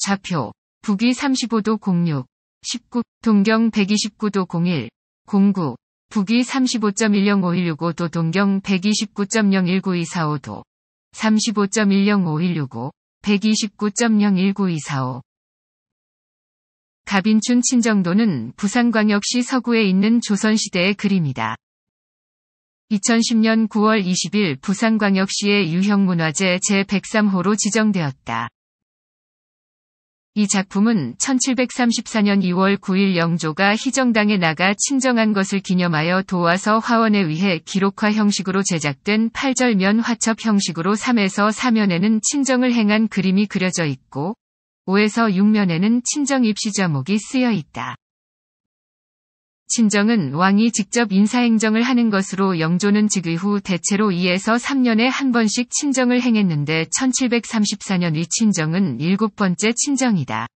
좌표, 북위 35도 06, 19, 동경 129도 01, 09, 북위 35.105165도 동경 129.019245도, 35.105165, 129.0192445. 갑인춘 친정도는 부산광역시 서구에 있는 조선시대의 그림이다. 2010년 9월 20일 부산광역시의 유형문화재 제103호로 지정되었다. 이 작품은 1734년 2월 9일 영조가 희정당에 나가 친정한 것을 기념하여 도와서 화원에 의해 기록화 형식으로 제작된 8절면 화첩 형식으로 3에서 4면에는 친정을 행한 그림이 그려져 있고 5에서 6면에는 친정 입시 자목이 쓰여 있다. 친정은 왕이 직접 인사행정을 하는 것으로 영조는 즉위 후 대체로 2에서 3년에 한 번씩 친정을 행했는데 1734년 이 친정은 7번째 친정이다.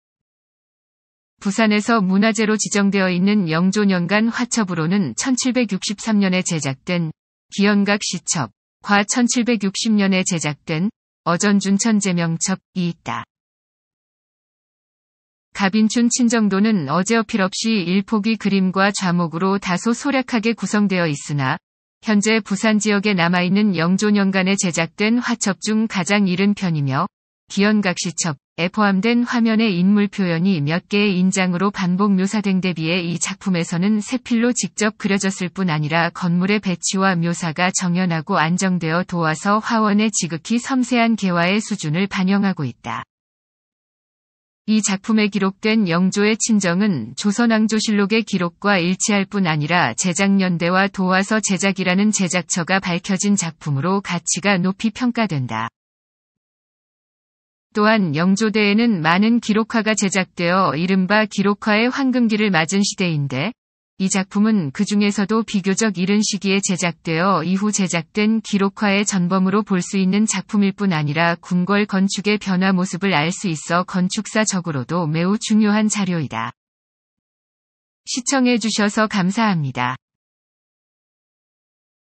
부산에서 문화재로 지정되어 있는 영조년간 화첩으로는 1763년에 제작된 기연각 시첩과 1760년에 제작된 어전준 천재명첩이 있다. 갑인춘 친정도는 어제어필 없이 일폭이 그림과 좌목으로 다소 소략하게 구성되어 있으나 현재 부산 지역에 남아있는 영조년간에 제작된 화첩 중 가장 이른 편이며 기연각시첩에 포함된 화면의 인물 표현이 몇 개의 인장으로 반복 묘사된 데 비해 이 작품에서는 세필로 직접 그려졌을 뿐 아니라 건물의 배치와 묘사가 정연하고 안정되어 도와서 화원의 지극히 섬세한 개화의 수준을 반영하고 있다. 이 작품에 기록된 영조의 친정은 조선왕조실록의 기록과 일치할 뿐 아니라 제작연대와 도와서 제작이라는 제작처가 밝혀진 작품으로 가치가 높이 평가된다. 또한 영조대에는 많은 기록화가 제작되어 이른바 기록화의 황금기를 맞은 시대인데 이 작품은 그 중에서도 비교적 이른 시기에 제작되어 이후 제작된 기록화의 전범으로 볼 수 있는 작품일 뿐 아니라 궁궐 건축의 변화 모습을 알 수 있어 건축사적으로도 매우 중요한 자료이다. 시청해 주셔서 감사합니다.